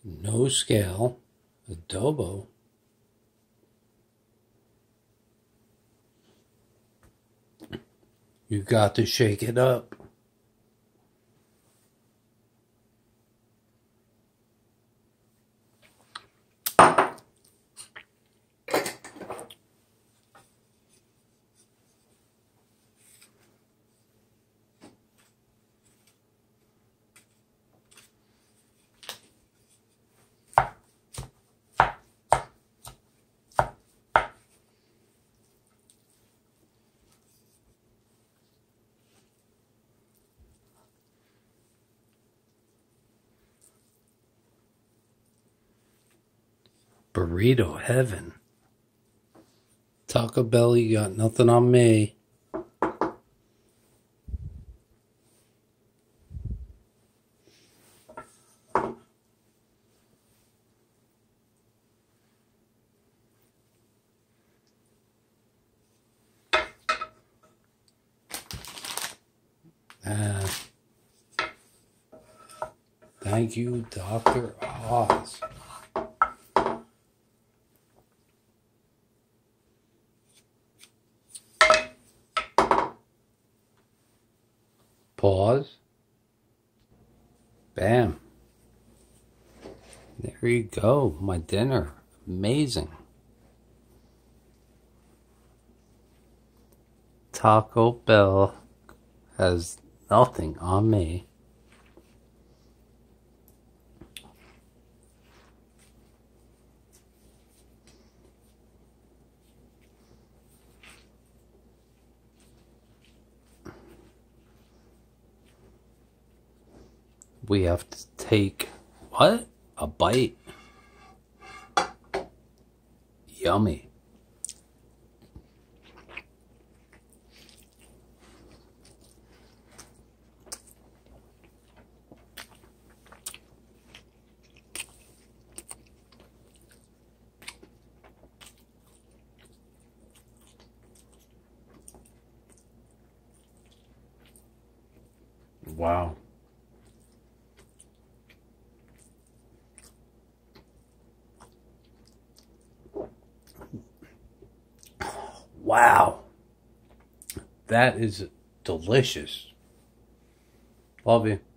no scale, adobo. You got to shake it up. Burrito heaven. Taco Bell, you got nothing on me. Thank you, Dr. Oz. Pause. Bam. There you go. My dinner. Amazing. Taco Bell has nothing on me. We have to take, what? A bite. Yummy. Wow. Wow. That is delicious. Love you.